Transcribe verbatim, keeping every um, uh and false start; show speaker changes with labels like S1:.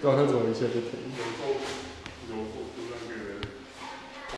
S1: 刚刚怎么一切就停？
S2: 有够有够。